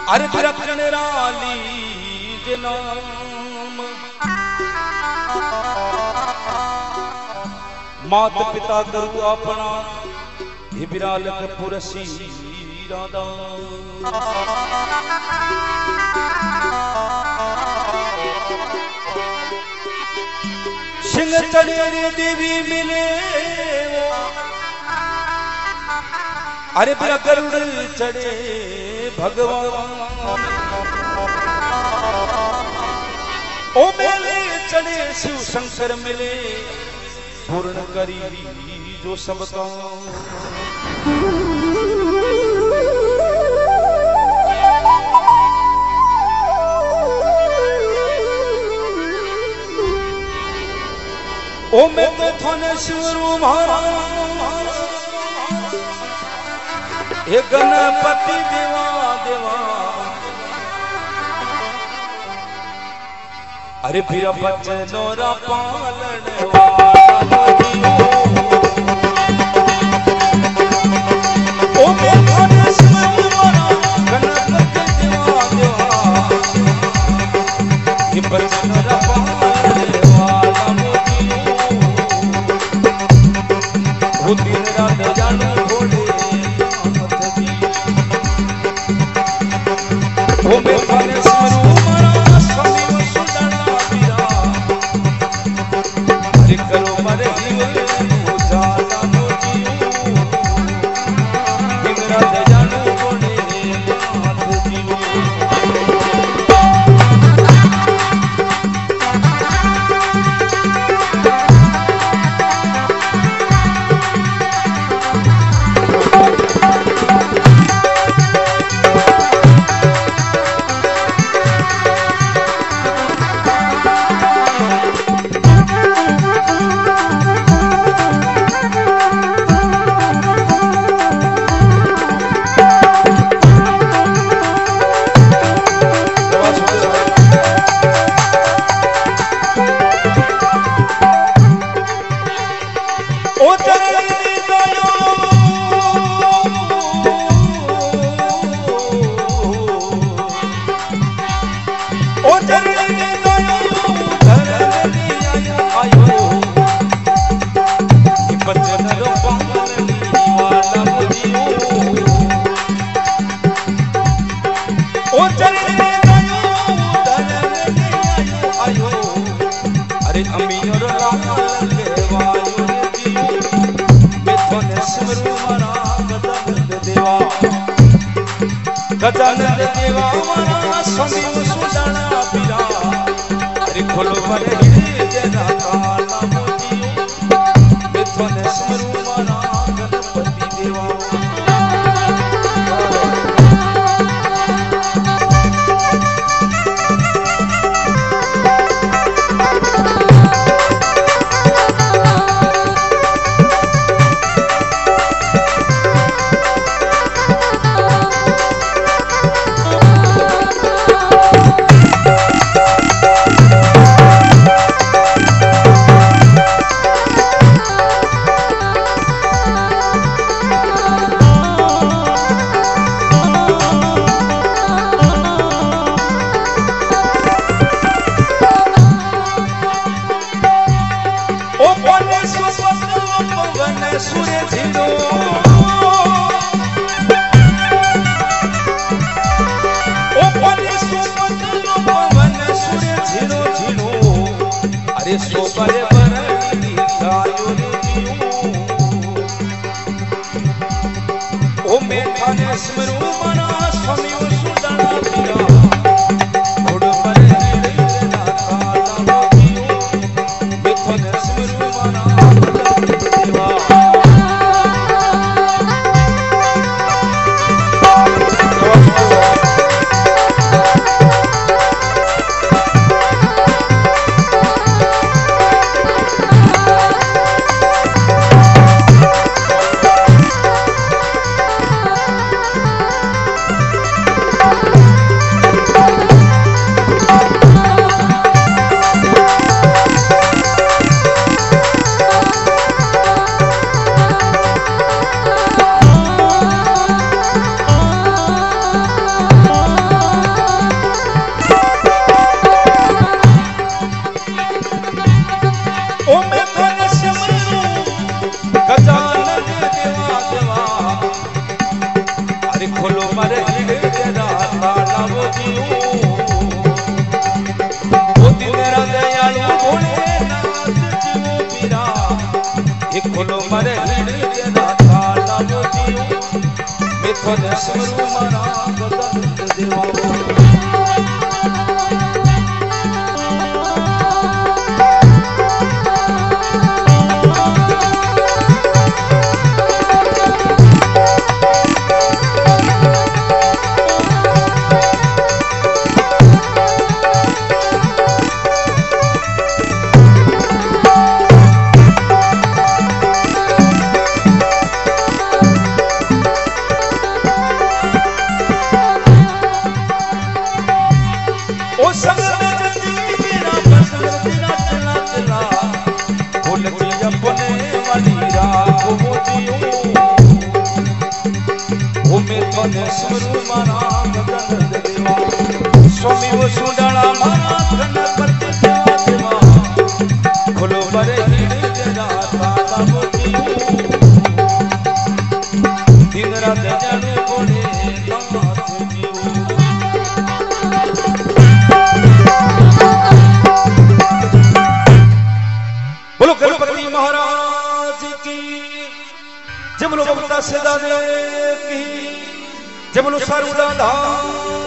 अरे बिरकन राली जनाम मात पिता करू अपना ये बिरालक पुरसी राधा सिंह चढ़े रे देवी मिले अरे बिरा गरुड़ चढ़े भगवान ओ मेले चढ़े शिव शंकर मिले पूर्ण करी जो सबका ओ मैं तो थाने शिवरू महाराज हे गणपति देवा देवा अरे फिर बचनोरा पालन वाला ओ मैं थाने शिवरू महाराज गणपति देवा देवा ये बचनोरा पालन वाला वो दिन रात जानू घोड़े वो मैं थाने शिवरू महाराज स्वामी वसुंधरा पीरा हरि करो मरे जीव जाला मोतियो दिन रात जानू घोड़े नाथ जीव गजानन देवा मारा स्वामी वसुंधरा पीरा हरि खोलो मरे तेरा काला मोतियो मिथुन शिवरू मारा गणपति देवा ओ मैं थाने शिवरू महाराज स्वामी वसुंधरा पीरा घोड़ पर तेरा काला मोतियो मिथुन शिवरू महाराज देवा खोलो मारे तेरा तालाब जीओ ओ तेरा दयालु भोलेनाथ जीओ पीरा ये खोलो मारे तेरा तालाब जीओ मैं खुद स्मरू मारा बदन देवा स्वामी वो सुडाला मारा गणपति देवा देवा खोलो बरे तेरा तालाब जीओ दिन रात जाने भोलेनाथ जीओ बोलो गणपति महाराज की जय बोलो बता सदा की जय बोलो सारूदा धाम